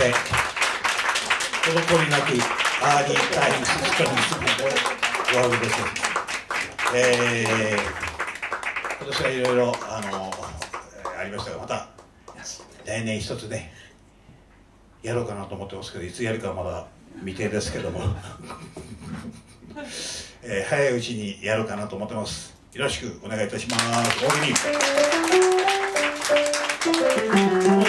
で滞りなくアーリータイムスストリートで終わるでしょう。今年はいろいろありましたが、また来年一つねやろうかなと思ってますけど、いつやるかまだ未定ですけども早いうちにやろうかなと思ってます。よろしくお願いいたします。大喜利